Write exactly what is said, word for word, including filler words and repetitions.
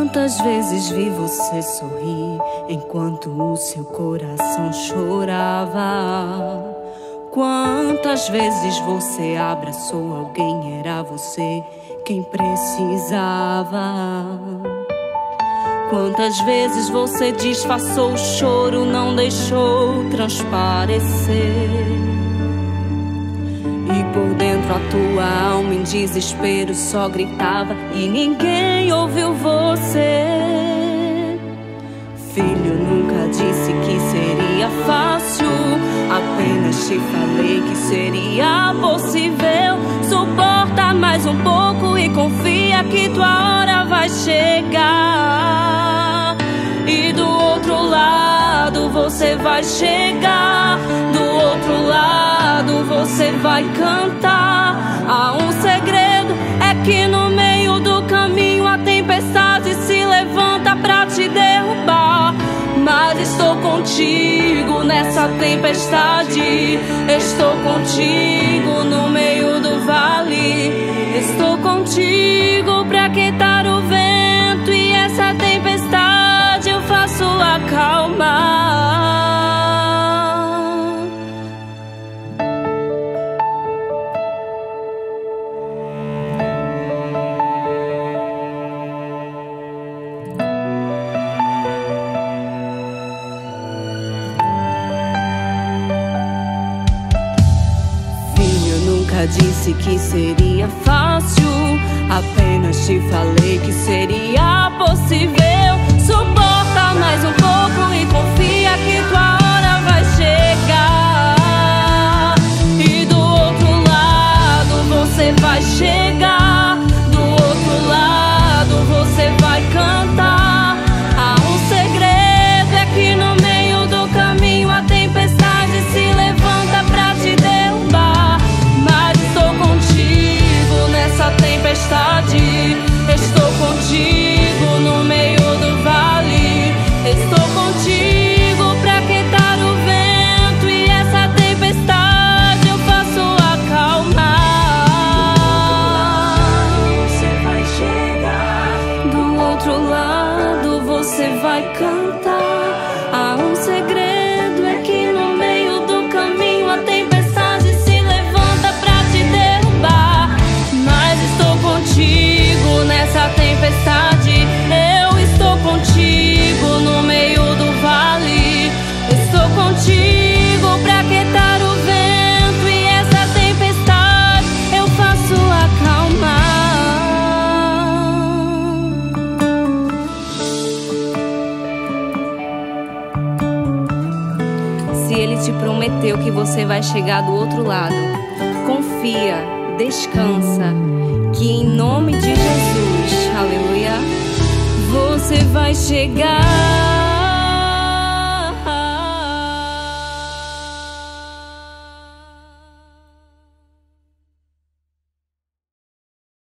Quantas vezes vi você sorrir enquanto o seu coração chorava? Quantas vezes você abraçou alguém, era você quem precisava? Quantas vezes você disfarçou o choro, não deixou transparecer? E por dentro a tua alma em desespero só gritava e ninguém ouviu você. Filho, nunca disse que seria fácil, apenas te falei que seria possível. Suporta mais um pouco e confia que tua hora vai chegar. E do outro lado você vai chegar, do outro lado você vai cantar. Há um segredo, é que no meio do caminho a tempestade se levanta pra te derrubar. Mas estou contigo nessa tempestade, estou contigo no meio do vale, estou contigo pra aquietar o vento e essa tempestade eu faço acalmar. Nunca disse que seria fácil, apenas te falei que seria possível. Suporta mais um pouco e confia que tua hora vai chegar. E do outro lado você vai chegar, do outro lado você vai cantar. Há um segredo, é que no meio do caminho a tempestade se levanta pra te derrubar. Nessa tempestade, estou contigo no meio do vale, estou contigo pra aquietar o vento e essa tempestade eu faço acalmar. Você vai chegar, do outro lado você vai cantar. Há um segredo, é que no meio do caminho a tempestade se levanta pra te derrubar. Contigo nessa tempestade, eu estou contigo no meio do vale, estou contigo pra aquietar o vento e essa tempestade eu faço acalmar. Se ele te prometeu que você vai chegar do outro lado, confia, descansa, que em nome de Jesus, aleluia, você vai chegar.